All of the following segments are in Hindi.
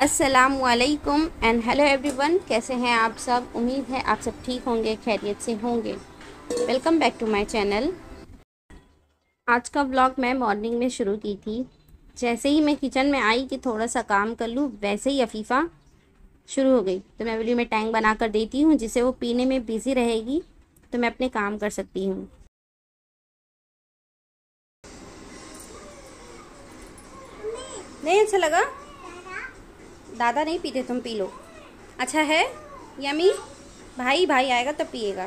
अस्सलामुअलैकुम एंड हेलो एवरीवन, कैसे हैं आप सब। उम्मीद है आप सब ठीक होंगे, खैरियत से होंगे। Welcome back to my channel. आज का व्लॉग मैं मॉर्निंग में शुरू की थी। जैसे ही मैं किचन में आई कि थोड़ा सा काम कर लूँ, वैसे ही अफीफ़ा शुरू हो गई। तो मैं बोली मैं टैंक बना कर देती हूँ, जिससे वो पीने में बिज़ी रहेगी तो मैं अपने काम कर सकती हूँ। नहीं अच्छा लगा? दादा नहीं पीते, तुम पी लो। अच्छा है यमी। भाई भाई आएगा तब पिएगा।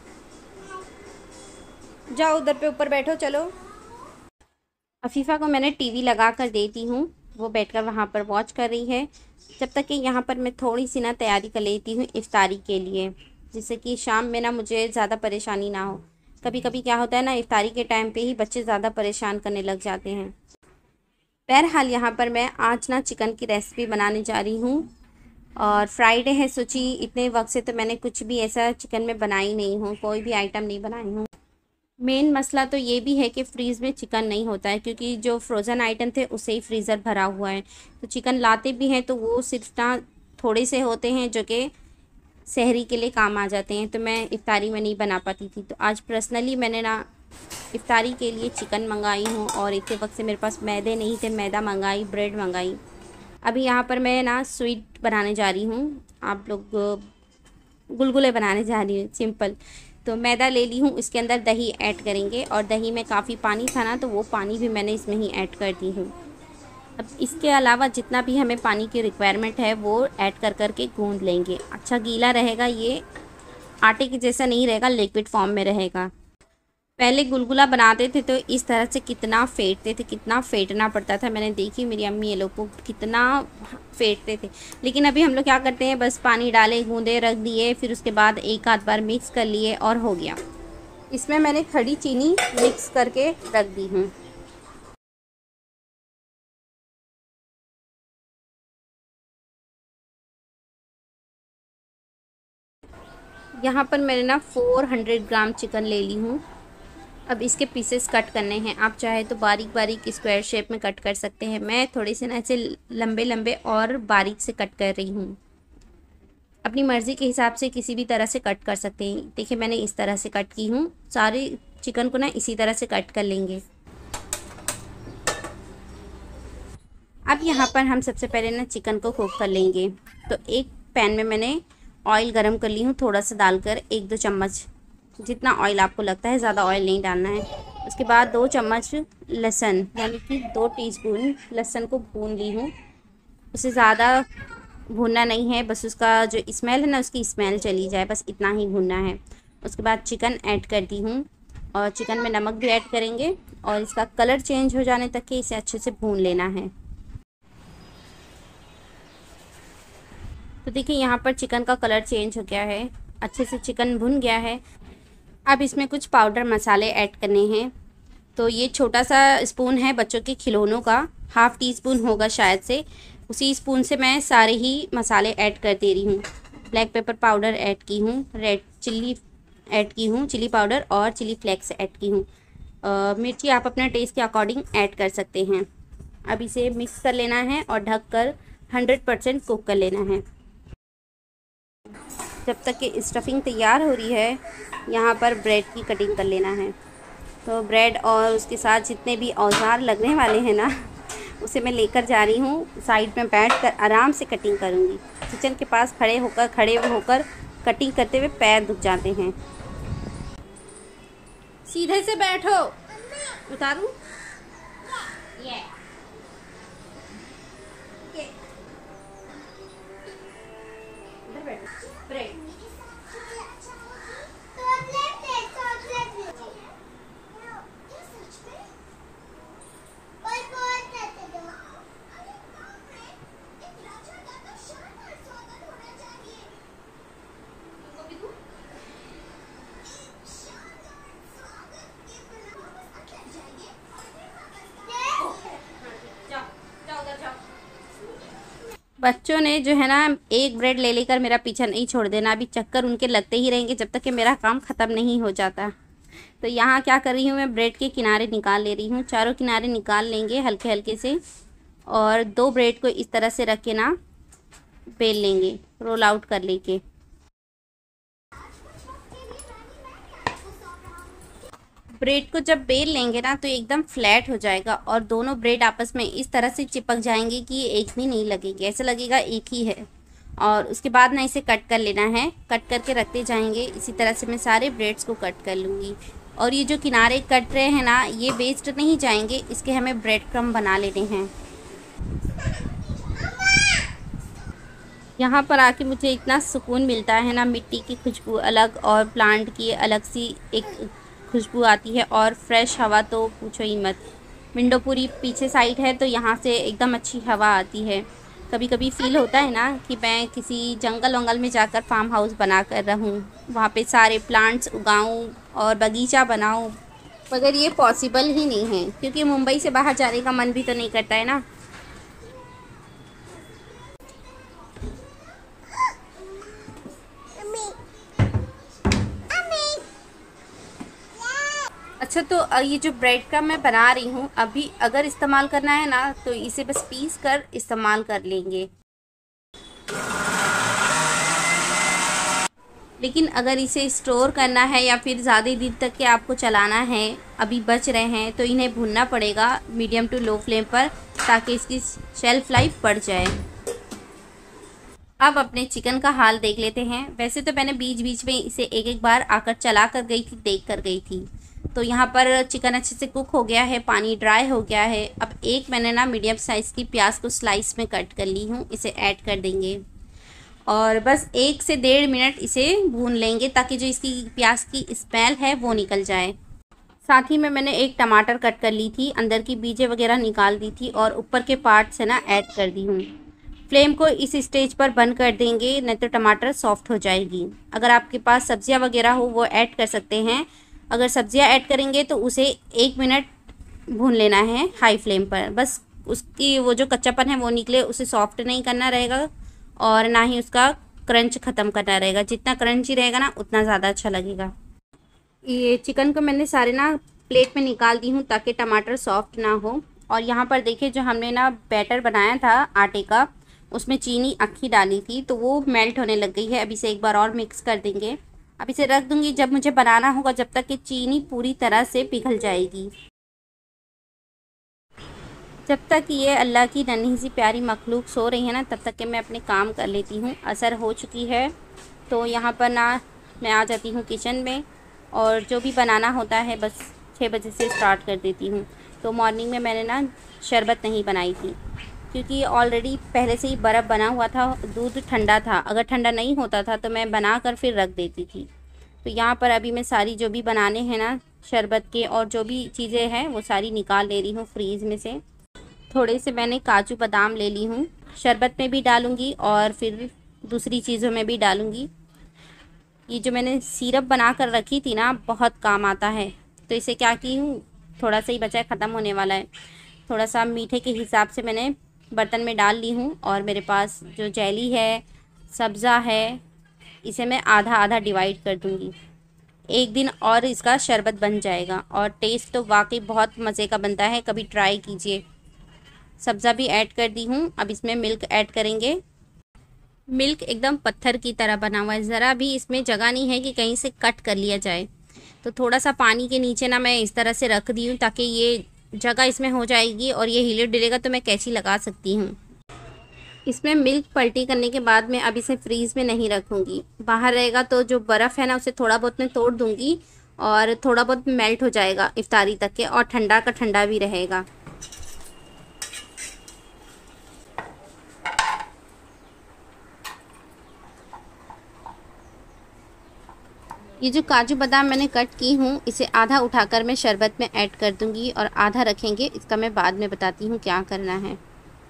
जाओ उधर पे ऊपर बैठो। चलो, अफीफ़ा को मैंने टीवी लगा कर देती हूँ, वो बैठकर वहाँ पर वॉच कर रही है। जब तक कि यहाँ पर मैं थोड़ी सी ना तैयारी कर लेती हूँ इफ्तारी के लिए, जिससे कि शाम में ना मुझे ज़्यादा परेशानी ना हो। कभी कभी क्या होता है ना, इफ्तारी के टाइम पे ही बच्चे ज़्यादा परेशान करने लग जाते हैं। बहरहाल यहाँ पर मैं आज ना चिकन की रेसिपी बनाने जा रही हूँ, और फ्राइडे है, सोची इतने वक्त से तो मैंने कुछ भी ऐसा चिकन में बनाई नहीं हूँ, कोई भी आइटम नहीं बनाई हूँ। मेन मसला तो ये भी है कि फ्रीज़ में चिकन नहीं होता है, क्योंकि जो फ्रोज़न आइटम थे उससे ही फ्रीज़र भरा हुआ है। तो चिकन लाते भी हैं तो वो सिर्फ ना थोड़े से होते हैं जो कि सहरी के लिए काम आ जाते हैं, तो मैं इफ्तारी में नहीं बना पाती थी। तो आज पर्सनली मैंने ना इफ्तारी के लिए चिकन मंगाई हूँ, और इतने वक्त से मेरे पास मैदे नहीं थे, मैदा मंगाई, ब्रेड मंगाई। अभी यहाँ पर मैं ना स्वीट बनाने जा रही हूँ, आप लोग गुलगुले बनाने जा रही हूँ, सिंपल। तो मैदा ले ली हूँ, इसके अंदर दही ऐड करेंगे, और दही में काफ़ी पानी था ना, तो वो पानी भी मैंने इसमें ही ऐड कर दी हूँ। अब इसके अलावा जितना भी हमें पानी की रिक्वायरमेंट है वो ऐड कर कर के गूँध लेंगे। अच्छा गीला रहेगा, ये आटे के जैसा नहीं रहेगा, लिक्विड फॉर्म में रहेगा। पहले गुलगुला बनाते थे तो इस तरह से कितना फेंटते थे, कितना फेंटना पड़ता था। मैंने देखी मेरी अम्मी ये लोग को कितना फेंटते थे। लेकिन अभी हम लोग क्या करते हैं, बस पानी डाले, गूंदे, रख दिए, फिर उसके बाद एक आध बार मिक्स कर लिए और हो गया। इसमें मैंने खड़ी चीनी मिक्स करके रख दी हूँ। यहाँ पर मैंने ना 400 ग्राम चिकन ले ली हूँ। अब इसके पीसेस कट करने हैं। आप चाहे तो बारीक बारीक स्क्वायर शेप में कट कर सकते हैं। मैं थोड़े से ना ऐसे लंबे लंबे और बारीक से कट कर रही हूँ। अपनी मर्ज़ी के हिसाब से किसी भी तरह से कट कर सकते हैं। देखिए मैंने इस तरह से कट की हूँ। सारे चिकन को ना इसी तरह से कट कर लेंगे। अब यहाँ पर हम सबसे पहले ना चिकन को कुक कर लेंगे। तो एक पैन में मैंने ऑयल गरम कर ली हूँ, थोड़ा सा डालकर 1-2 चम्मच, जितना ऑयल आपको लगता है, ज़्यादा ऑयल नहीं डालना है। उसके बाद 2 चम्मच लहसुन, यानी कि 2 टीस्पून लहसुन को भून ली हूँ। उसे ज़्यादा भूनना नहीं है, बस उसका जो स्मेल है ना, उसकी स्मेल चली जाए, बस इतना ही भूनना है। उसके बाद चिकन ऐड कर दी हूँ, और चिकन में नमक भी ऐड करेंगे, और इसका कलर चेंज हो जाने तक के इसे अच्छे से भून लेना है। तो देखिए यहाँ पर चिकन का कलर चेंज हो गया है, अच्छे से चिकन भुन गया है। अब इसमें कुछ पाउडर मसाले ऐड करने हैं। तो ये छोटा सा स्पून है बच्चों के खिलौनों का, हाफ़ टी स्पून होगा शायद से, उसी स्पून से मैं सारे ही मसाले ऐड कर दे रही हूँ। ब्लैक पेपर पाउडर ऐड की हूँ, रेड चिल्ली ऐड की हूँ, चिली पाउडर और चिली फ्लेक्स ऐड की हूँ। मिर्ची आप अपने टेस्ट के अकॉर्डिंग ऐड कर सकते हैं। अब इसे मिक्स कर लेना है और ढककर 100% कुक कर लेना है। जब तक कि स्टफिंग तैयार हो रही है, यहाँ पर ब्रेड की कटिंग कर लेना है। तो ब्रेड और उसके साथ जितने भी औजार लगने वाले हैं ना, उसे मैं लेकर जा रही हूँ। साइड में बैठकर आराम से कटिंग करूँगी। किचन के पास खड़े होकर कटिंग करते हुए पैर दुख जाते हैं। सीधे से बैठो। उतारूँ? ये इधर बैठो। ब्रेड बच्चों ने जो है ना, एक ब्रेड ले लेकर मेरा पीछा नहीं छोड़ देना। अभी चक्कर उनके लगते ही रहेंगे जब तक कि मेरा काम ख़त्म नहीं हो जाता। तो यहाँ क्या कर रही हूँ, मैं ब्रेड के किनारे निकाल ले रही हूँ। चारों किनारे निकाल लेंगे हल्के हल्के से, और 2 ब्रेड को इस तरह से रख के ना बेल लेंगे, रोल आउट कर लेंगे। ब्रेड को जब बेल लेंगे ना तो एकदम फ्लैट हो जाएगा और दोनों ब्रेड आपस में इस तरह से चिपक जाएंगे कि ये एक भी नहीं लगेगी, ऐसा लगेगा एक ही है। और उसके बाद ना इसे कट कर लेना है, कट करके रखते जाएंगे। इसी तरह से मैं सारे ब्रेड्स को कट कर लूँगी। और ये जो किनारे कट रहे हैं ना, ये वेस्ट नहीं जाएंगे, इसके हमें ब्रेड क्रम्ब बना लेने हैं। यहाँ पर आके मुझे इतना सुकून मिलता है ना, मिट्टी की खुशबू अलग और प्लांट की अलग सी एक खुशबू आती है और फ्रेश हवा तो पूछो ही मत। विंडो पूरी पीछे साइड है तो यहाँ से एकदम अच्छी हवा आती है। कभी कभी फ़ील होता है ना कि मैं किसी जंगल वंगल में जाकर फार्म हाउस बना कर रहूँ, वहाँ पे सारे प्लांट्स उगाऊँ और बगीचा बनाऊँ, मगर ये पॉसिबल ही नहीं है क्योंकि मुंबई से बाहर जाने का मन भी तो नहीं करता है ना। अच्छा, तो ये जो ब्रेड का मैं बना रही हूँ, अभी अगर इस्तेमाल करना है ना तो इसे बस पीस कर इस्तेमाल कर लेंगे। लेकिन अगर इसे स्टोर करना है या फिर ज़्यादा दिन तक के आपको चलाना है, अभी बच रहे हैं, तो इन्हें भूनना पड़ेगा मीडियम टू लो फ्लेम पर ताकि इसकी शेल्फ़ लाइफ बढ़ जाए। अब अपने चिकन का हाल देख लेते हैं। वैसे तो मैंने बीच बीच में इसे एक एक बार आकर चला कर गई थी, देख कर गई थी। तो यहाँ पर चिकन अच्छे से कुक हो गया है, पानी ड्राई हो गया है। अब एक मैंने ना मीडियम साइज़ की प्याज को स्लाइस में कट कर ली हूँ, इसे ऐड कर देंगे और बस 1 से 1.5 मिनट इसे भून लेंगे ताकि जो इसकी प्याज की स्मेल है वो निकल जाए। साथ ही में मैंने एक टमाटर कट कर ली थी, अंदर की बीजें वगैरह निकाल दी थी और ऊपर के पार्ट से ना ऐड कर दी हूँ। फ्लेम को इस स्टेज पर बंद कर देंगे, नहीं तो टमाटर सॉफ्ट हो जाएगी। अगर आपके पास सब्जियां वगैरह हो वो ऐड कर सकते हैं। अगर सब्जियां ऐड करेंगे तो उसे 1 मिनट भून लेना है हाई फ्लेम पर, बस उसकी वो जो कच्चापन है वो निकले। उसे सॉफ्ट नहीं करना रहेगा और ना ही उसका क्रंच ख़त्म करना रहेगा। जितना क्रंची रहेगा ना उतना ज़्यादा अच्छा लगेगा। ये चिकन को मैंने सारे ना प्लेट में निकाल दी हूँ ताकि टमाटर सॉफ्ट ना हो। और यहाँ पर देखिए जो हमने ना बैटर बनाया था आटे का, उसमें चीनी अक्खी डाली थी तो वो मेल्ट होने लग गई है। अब इसे एक बार और मिक्स कर देंगे। अब इसे रख दूँगी जब मुझे बनाना होगा, जब तक कि चीनी पूरी तरह से पिघल जाएगी। जब तक ये अल्लाह की नन्ही सी प्यारी मखलूक सो रही है ना, तब तक के मैं अपने काम कर लेती हूँ। असर हो चुकी है तो यहाँ पर ना मैं आ जाती हूँ किचन में और जो भी बनाना होता है बस 6 बजे से स्टार्ट कर देती हूँ। तो मॉर्निंग में मैंने ना शरबत नहीं बनाई थी क्योंकि ऑलरेडी पहले से ही बर्फ़ बना हुआ था, दूध ठंडा था। अगर ठंडा नहीं होता था तो मैं बना कर फिर रख देती थी। तो यहाँ पर अभी मैं सारी जो भी बनाने हैं ना शरबत के और जो भी चीज़ें हैं वो सारी निकाल ले रही हूँ फ्रीज़ में से। थोड़े से मैंने काजू बादाम ले ली हूँ, शरबत में भी डालूँगी और फिर दूसरी चीज़ों में भी डालूँगी। ये जो मैंने सिरप बना कर रखी थी ना बहुत काम आता है, तो इसे क्या की हूँ, थोड़ा सा ही बचा है, ख़त्म होने वाला है। थोड़ा सा मीठे के हिसाब से मैंने बर्तन में डाल ली हूँ और मेरे पास जो जेली है, सब्ज़ा है, इसे मैं आधा आधा डिवाइड कर दूँगी। एक दिन और इसका शरबत बन जाएगा और टेस्ट तो वाकई बहुत मज़े का बनता है, कभी ट्राई कीजिए। सब्ज़ा भी ऐड कर दी हूँ। अब इसमें मिल्क ऐड करेंगे। मिल्क एकदम पत्थर की तरह बना हुआ है, ज़रा भी इसमें जगह नहीं है कि कहीं से कट कर लिया जाए। तो थोड़ा सा पानी के नीचे ना मैं इस तरह से रख दी हूँ ताकि ये जगह इसमें हो जाएगी और ये हिले डुलेगा तो मैं कैंची लगा सकती हूँ। इसमें मिल्क पलटी करने के बाद मैं अब इसे फ्रीज़ में नहीं रखूँगी। बाहर रहेगा तो जो बर्फ़ है ना उसे थोड़ा बहुत मैं तोड़ दूँगी और थोड़ा बहुत मेल्ट हो जाएगा इफ्तारी तक के, और ठंडा का ठंडा भी रहेगा। ये जो काजू बादाम मैंने कट की हूँ, इसे आधा उठाकर मैं शरबत में ऐड कर दूँगी और आधा रखेंगे। इसका मैं बाद में बताती हूँ क्या करना है।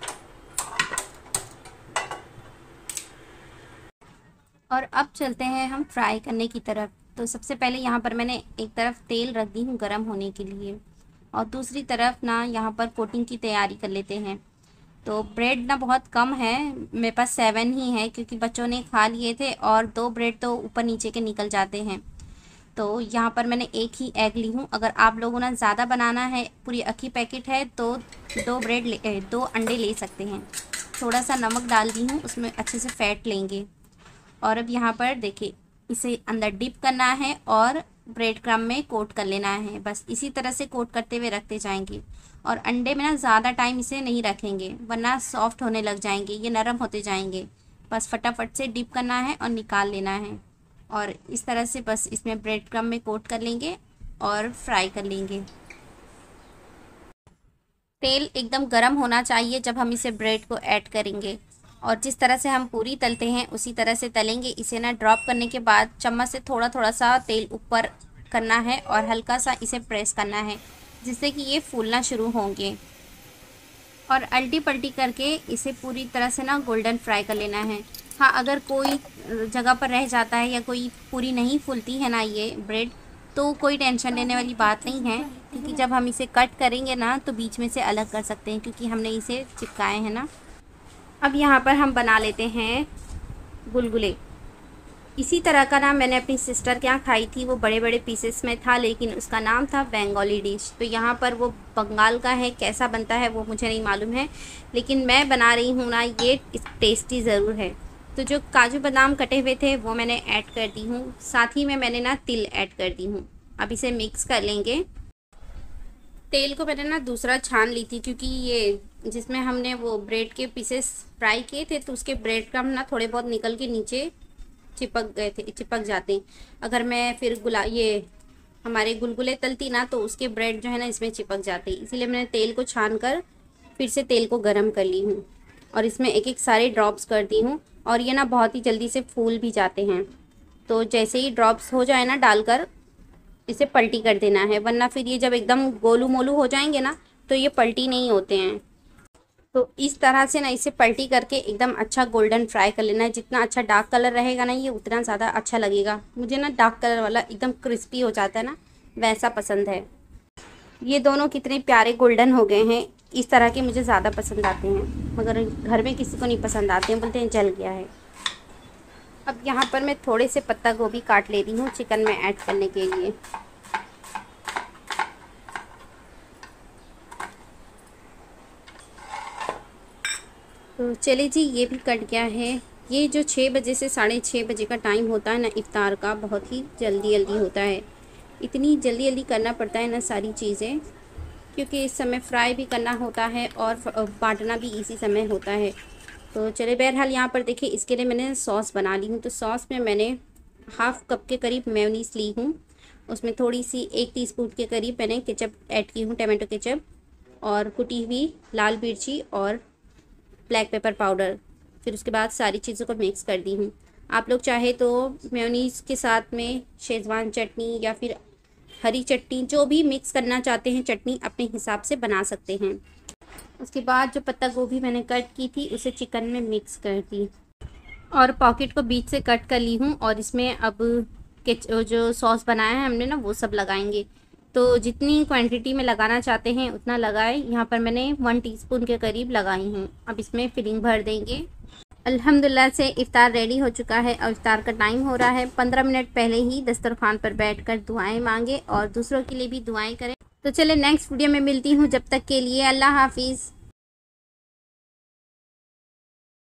और अब चलते हैं हम फ्राई करने की तरफ। तो सबसे पहले यहाँ पर मैंने एक तरफ तेल रख दी हूँ गर्म होने के लिए और दूसरी तरफ ना यहाँ पर कोटिंग की तैयारी कर लेते हैं। तो ब्रेड ना बहुत कम है, मेरे पास 7 ही है क्योंकि बच्चों ने खा लिए थे और 2 ब्रेड तो ऊपर नीचे के निकल जाते हैं। तो यहाँ पर मैंने एक ही एग ली हूँ। अगर आप लोगों ने ज़्यादा बनाना है, पूरी अक्खी पैकेट है, तो 2 अंडे ले सकते हैं। थोड़ा सा नमक डाल दी हूँ, उसमें अच्छे से फेंट लेंगे। और अब यहाँ पर देखिए, इसे अंदर डिप करना है और ब्रेड क्रम्ब में कोट कर लेना है। बस इसी तरह से कोट करते हुए रखते जाएंगे। और अंडे में ना ज़्यादा टाइम इसे नहीं रखेंगे, वरना सॉफ्ट होने लग जाएंगे, ये नरम होते जाएंगे। बस फटाफट से डिप करना है और निकाल लेना है। और इस तरह से बस इसमें ब्रेड क्रम्ब में कोट कर लेंगे और फ्राई कर लेंगे। तेल एकदम गर्म होना चाहिए जब हम इसे ब्रेड को ऐड करेंगे। और जिस तरह से हम पूरी तलते हैं उसी तरह से तलेंगे। इसे ना ड्रॉप करने के बाद चम्मच से थोड़ा थोड़ा सा तेल ऊपर करना है और हल्का सा इसे प्रेस करना है, जिससे कि ये फूलना शुरू होंगे। और अल्टी पल्टी करके इसे पूरी तरह से ना गोल्डन फ्राई कर लेना है। हाँ, अगर कोई जगह पर रह जाता है या कोई पूरी नहीं फूलती है ना ये ब्रेड, तो कोई टेंशन लेने वाली बात नहीं है, क्योंकि जब हम इसे कट करेंगे ना तो बीच में से अलग कर सकते हैं, क्योंकि हमने इसे चिपकाए हैं ना। अब यहाँ पर हम बना लेते हैं गुलगुले। इसी तरह का नाम मैंने अपनी सिस्टर के यहाँ खाई थी, वो बड़े बड़े पीसेस में था, लेकिन उसका नाम था बंगाली डिश। तो यहाँ पर वो बंगाल का है, कैसा बनता है वो मुझे नहीं मालूम है, लेकिन मैं बना रही हूँ ना, ये टेस्टी ज़रूर है। तो जो काजू बादाम कटे हुए थे वो मैंने ऐड कर दी हूँ, साथ ही में मैंने ना तिल ऐड कर दी हूँ। अब इसे मिक्स कर लेंगे। तेल को मैंने ना दूसरा छान ली थी, क्योंकि ये जिसमें हमने वो ब्रेड के पीसेस फ्राई किए थे तो उसके ब्रेड क्रम्ब ना थोड़े बहुत निकल के नीचे चिपक जाते। अगर मैं फिर ये हमारे गुलगुले तलती ना तो उसके ब्रेड जो है ना इसमें चिपक जाते, इसीलिए मैंने तेल को छान कर फिर से तेल को गर्म कर ली हूँ और इसमें एक एक सारे ड्रॉप्स कर दी हूँ। और ये ना बहुत ही जल्दी से फूल भी जाते हैं। तो जैसे ही ड्रॉप्स हो जाए ना डालकर इसे पलटी कर देना है, वरना फिर ये जब एकदम गोलू मोलू हो जाएंगे ना तो ये पलटी नहीं होते हैं। तो इस तरह से ना इसे पलटी करके एकदम अच्छा गोल्डन फ्राई कर लेना है। जितना अच्छा डार्क कलर रहेगा ना ये उतना ज़्यादा अच्छा लगेगा। मुझे ना डार्क कलर वाला एकदम क्रिस्पी हो जाता है ना, वैसा पसंद है। ये दोनों कितने प्यारे गोल्डन हो गए हैं, इस तरह के मुझे ज़्यादा पसंद आते हैं, मगर घर में किसी को नहीं पसंद आते हैं, बोलते हैं जल गया है। अब यहाँ पर मैं थोड़े से पत्ता गोभी काट ले रही हूँ चिकन में ऐड करने के लिए। तो चलिए जी, ये भी कट गया है। ये जो 6 बजे से 6:30 बजे का टाइम होता है ना इफ्तार का, बहुत ही जल्दी जल्दी होता है। इतनी जल्दी जल्दी करना पड़ता है ना सारी चीज़ें, क्योंकि इस समय फ्राई भी करना होता है और बांटना भी इसी समय होता है। तो चले, बहरहाल यहाँ पर देखिए, इसके लिए मैंने सॉस बना ली हूँ। तो सॉस में मैंने हाफ़ कप के करीब मेयोनीज ली हूँ, उसमें थोड़ी सी 1 टीस्पून के करीब मैंने केचप ऐड की हूँ, टमाटो केचप, और कुटी हुई लाल मिर्ची और ब्लैक पेपर पाउडर। फिर उसके बाद सारी चीज़ों को मिक्स कर दी हूँ। आप लोग चाहे तो मेयोनीज़ के साथ में शेज़वान चटनी या फिर हरी चटनी, जो भी मिक्स करना चाहते हैं चटनी, अपने हिसाब से बना सकते हैं। उसके बाद जो पत्ता गोभी मैंने कट की थी उसे चिकन में मिक्स कर दी और पॉकेट को बीच से कट कर ली हूँ। और इसमें अब जो सॉस बनाया है हमने ना वो सब लगाएंगे। तो जितनी क्वांटिटी में लगाना चाहते हैं उतना लगाएं। यहाँ पर मैंने 1 टीस्पून के करीब लगाई हूँ। अब इसमें फिलिंग भर देंगे। अल्हम्दुलिल्लाह से इफ़्तार रेडी हो चुका है और इफ़्तार का टाइम हो रहा है। 15 मिनट पहले ही दस्तरखान पर बैठकर दुआएं मांगे और दूसरों के लिए भी दुआएं करें। तो चले नेक्स्ट वीडियो में मिलती हूँ, जब तक के लिए अल्लाह हाफिज़।